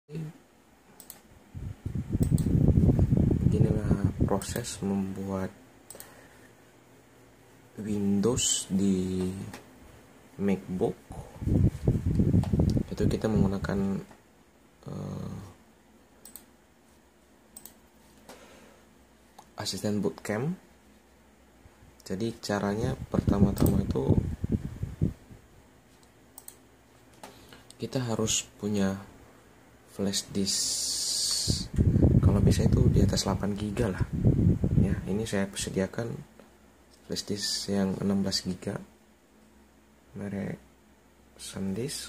Beginilah proses membuat Windows di MacBook. Itu kita menggunakan asisten bootcamp. Jadi caranya pertama-tama itu kita harus punya flash disk. Kalau bisa itu di atas 8 GB lah. Ya, ini saya sediakan flash disk yang 16 GB. Merek SanDisk.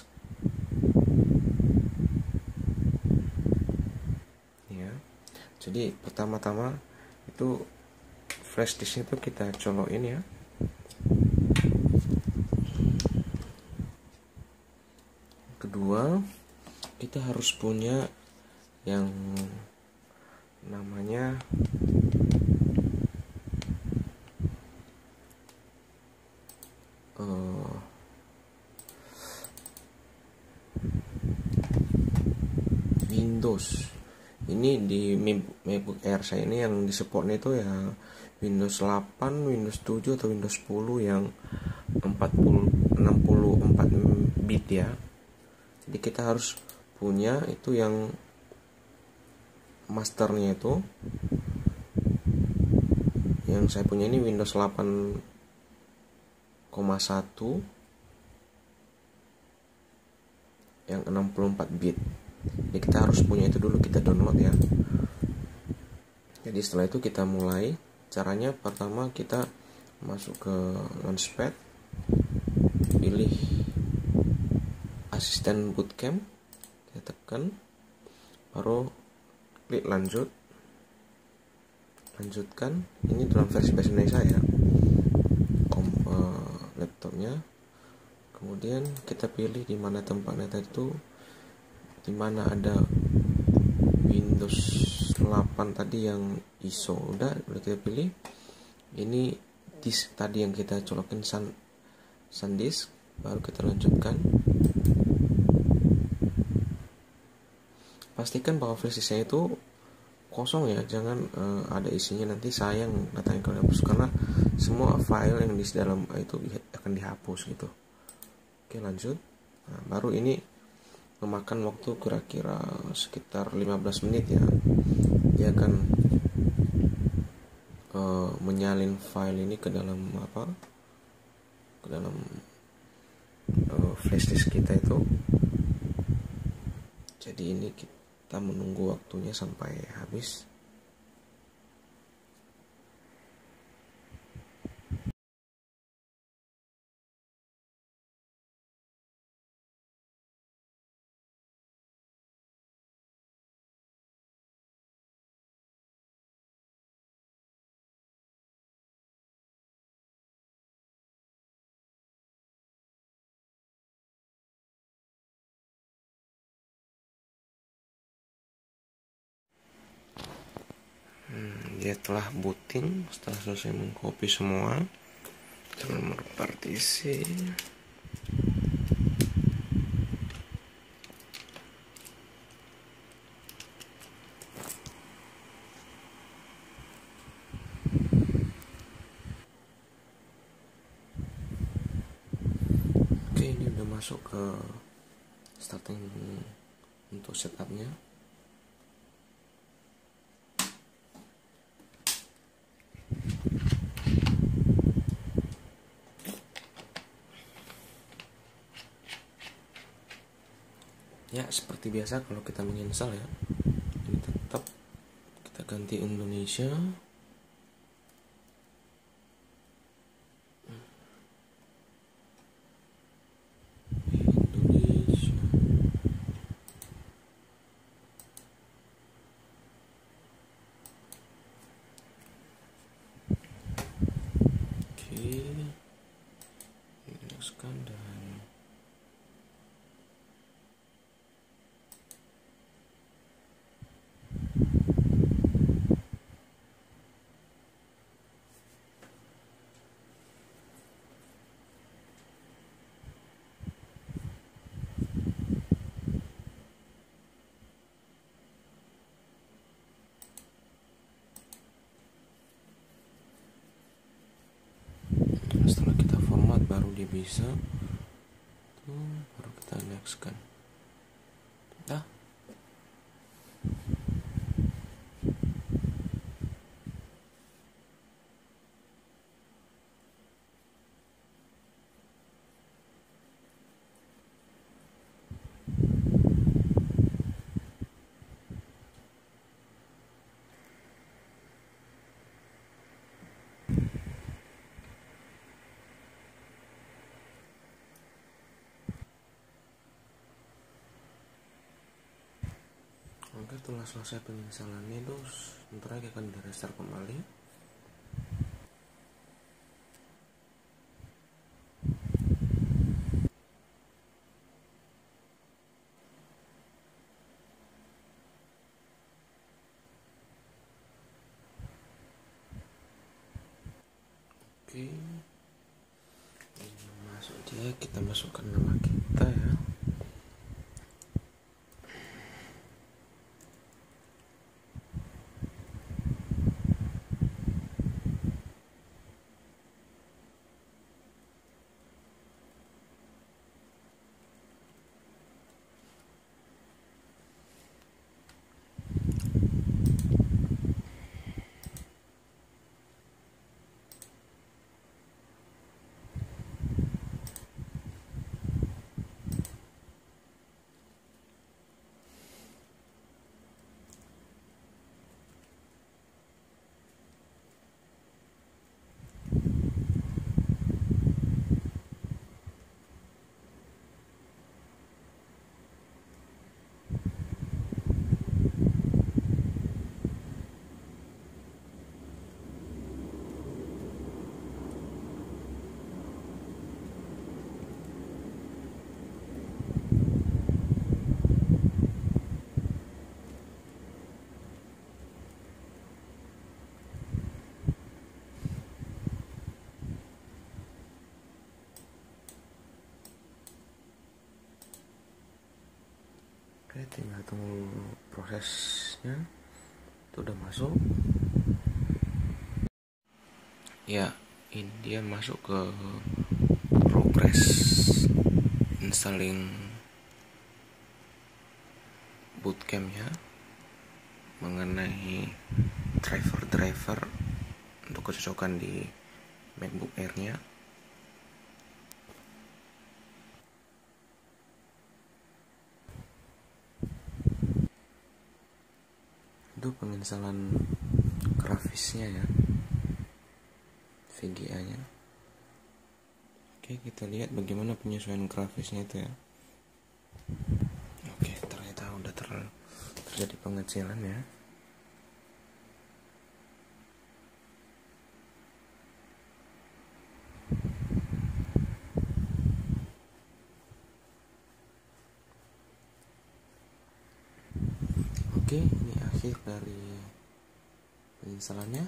Ya. Jadi pertama-tama itu flash disk itu kita colokin ya. Kedua, kita harus punya yang namanya Windows. Ini di MacBook Air saya ini yang di supportnya itu ya Windows 8, Windows 7 atau Windows 10 yang 64 bit ya. Jadi kita harus punya itu yang masternya itu. Yang saya punya ini Windows 8,1 yang 64 bit. Jadi kita harus punya itu dulu, kita download ya. Jadi setelah itu kita mulai. Caranya pertama kita masuk ke Launchpad, pilih asisten bootcamp, kita tekan, baru klik lanjutkan. Ini dalam versi bahasa Indonesia ya, laptopnya. Kemudian kita pilih di mana tempatnya tadi itu, di mana ada Windows 8 tadi yang ISO, udah kita pilih. Ini disk tadi yang kita colokin SanDisk, baru kita lanjutkan. Pastikan bahwa flash disknya itu kosong ya, jangan ada isinya, nanti sayang datanya kalau dihapus, karena semua file yang di dalam itu akan dihapus gitu. Oke, lanjut. Nah, baru ini memakan waktu kira-kira sekitar 15 menit ya. Dia akan menyalin file ini ke dalam flash disk kita itu. Jadi ini kita menunggu waktunya sampai habis. Dia telah booting. Setelah selesai mengcopy semua, nomor partisi, oke, ini udah masuk ke starting untuk setupnya. Ya, seperti biasa kalau kita menginstal ya, ini tetap kita ganti Indonesia. Dan dia bisa tuh, baru kita next kan. Dah. Oke, setelah selesai penginstalannya itu sebentar lagi akan di restart kembali. Oke, ini masuk dia, kita masukkan nama kita ya. Oke, tinggal tunggu prosesnya. Itu udah masuk ya. Ini dia masuk ke progress installing bootcamp ya, mengenai driver untuk kecocokan di MacBook Air nya. Itu penginstalan grafisnya ya, VGA nya. Oke, kita lihat bagaimana penyesuaian grafisnya itu ya. Oke, ternyata udah terjadi pengecilan ya. Oke, ini akhir dari penginstalannya.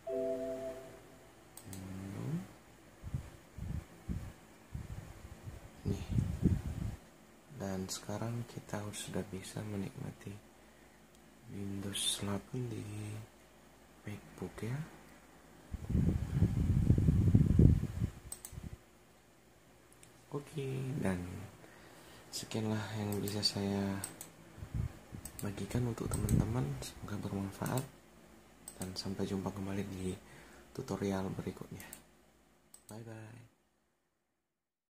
Nih. Dan sekarang kita sudah bisa menikmati Windows 8 di MacBook ya. Oke, dan sekianlah yang bisa saya bagikan untuk teman-teman, semoga bermanfaat dan sampai jumpa kembali di tutorial berikutnya. Bye bye.